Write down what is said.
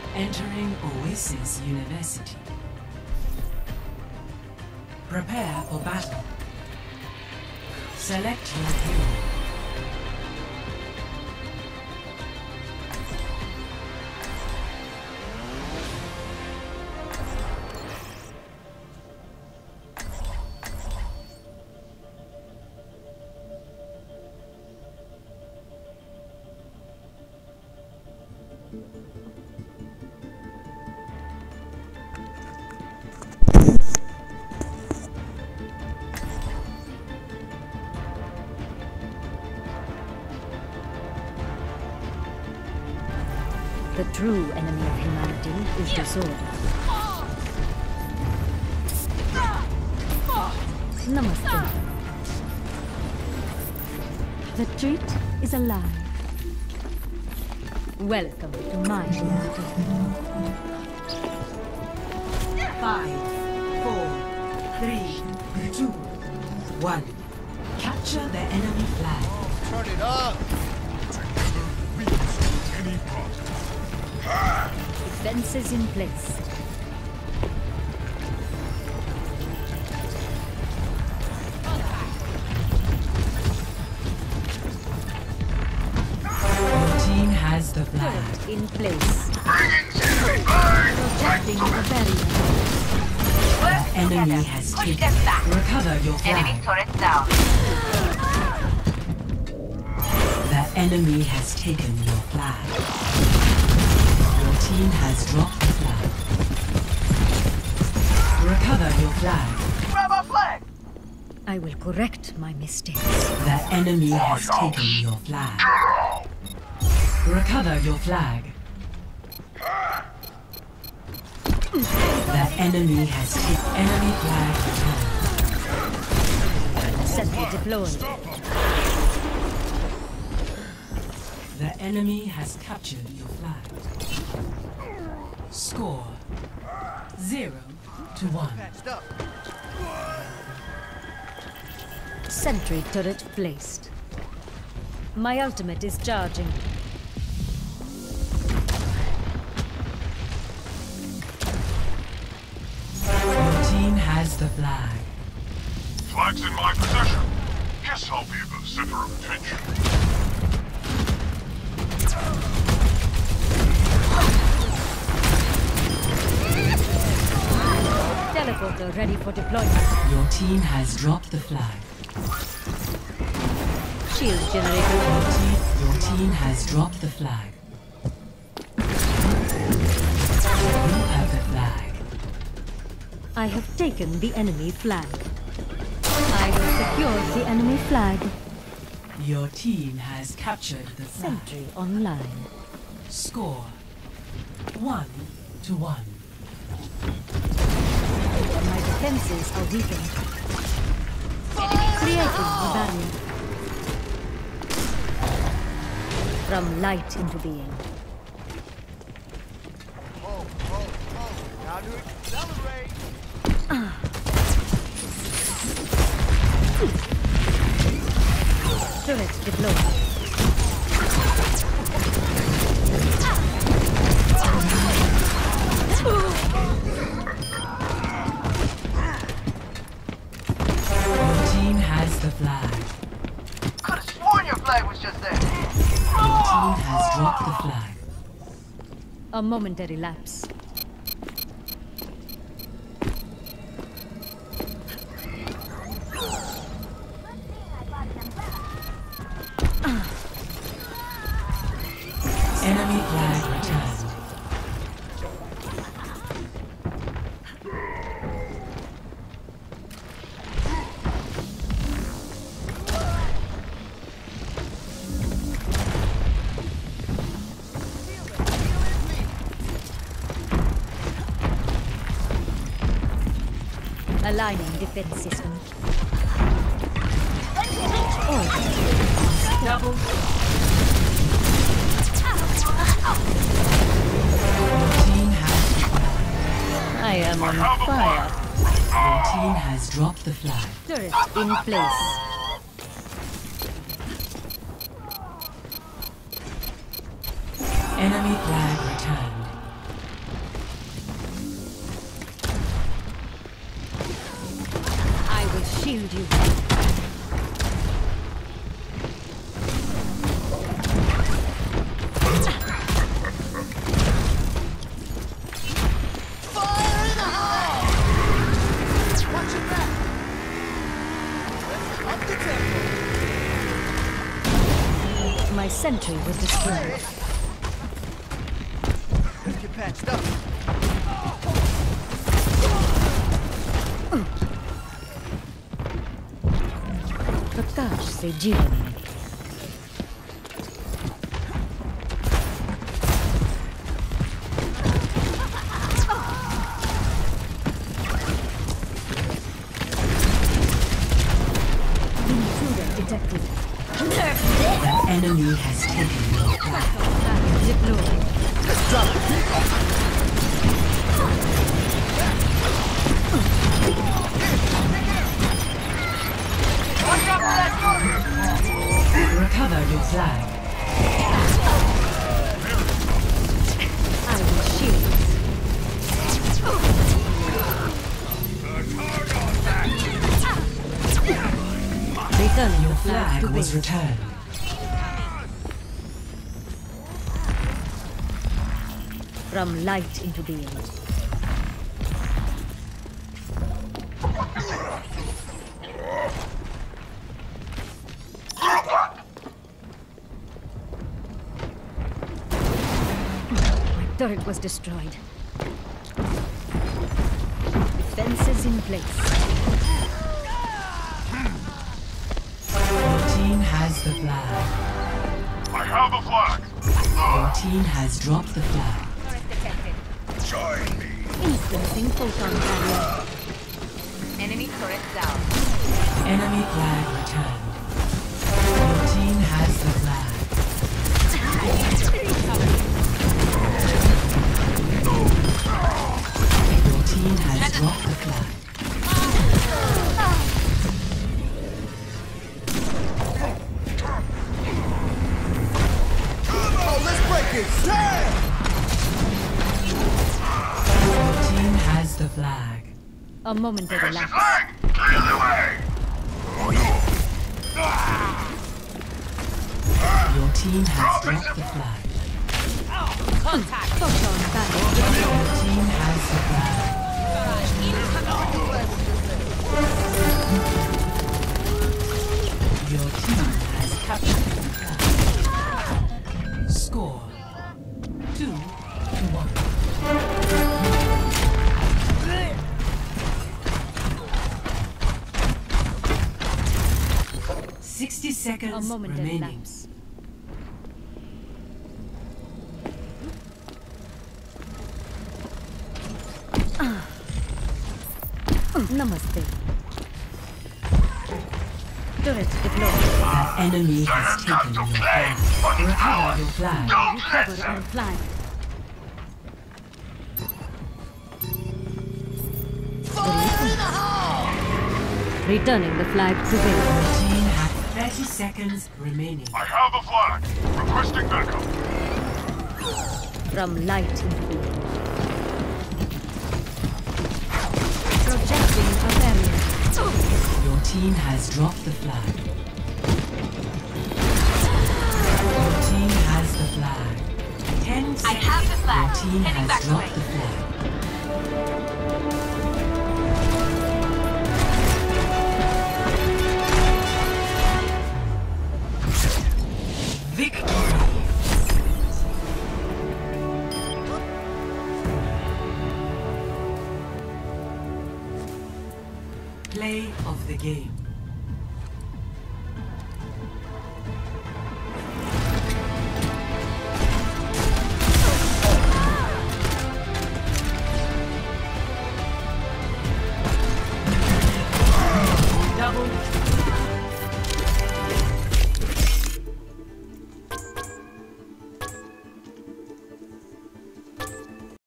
Entering Oasis University. Prepare for battle. Select your hero. The true enemy of humanity is disorder. Namaste. The treat is a lie. Welcome to my reality. 5, 4, 3, 2, 1. Capture the enemy flag. Turn it up! Defenses in place. Your team has the flag. Turret in place. Protecting the barrier. The enemy has taken. Recover your Enemy flag. turret down. The enemy has taken your flag. Your team has dropped the flag. Recover your flag. Grab our flag! I will correct my mistakes. The enemy has taken your flag. Recover your flag. The enemy has taken enemy flag returned. Sentry deployed. The enemy has captured your flag. Score 0-1. Patched up. Sentry turret placed. My ultimate is charging. Your team has the flag. Flag's in my possession. Guess I'll be the center of attention. Teleporter ready for deployment. Your team has dropped the flag. Shield generator. Your team has dropped the flag. You have the flag. I have taken the enemy flag. I will secure the enemy flag. Your team has captured the flag. Sentry online. Score 1-1. My defenses are weakened. Creating the barrier. From light into being. Now to accelerate! Turret deployed. Your team has the flag. Could have sworn your flag was just there. Your team has dropped the flag. A momentary lapse. Enemy flag returned. Aligning defense system. Double. Team has the flag. I am on fire. Your team has dropped the flag. Turret in place. Enemy flag returned. sentry was destroyed. Let's get patched up. प्रकाश से जीवन मिले। Intruder detected. The enemy has taken your flag. Package deployed. Watch out for that turret! Recover your flag. I will shield. Returning Your the flag flag to was base. returned. From light into being. My turret was destroyed. Defenses in place. Your team has the flag. I have the flag. Your team has dropped the flag. Join me. Instancing photon barrier. Enemy turret down. Enemy flag returned. Your team has the flag. Your team has dropped the flag. Oh, let's break it! Yeah! Your team has the flag. A momentary Here's the lapse. flag. Clear the way. Your team has dropped the flag. Photon barrier. Your team has the flag. Your team has captured the flag. Score 2-1. 60 A seconds momentary remaining. lapse. Namaste. Turret deployed. The enemy has taken your flag. Recover your flag. Recover our flag. Returning the flag to base. Your team has 30 seconds remaining. I have the flag. Requesting backup. From light into being. Projecting a barrier. Your team has dropped the flag. Your team has the flag. 10 seconds. I have the flag. Your team Heading has back dropped away. the flag. Victory! Play of the game.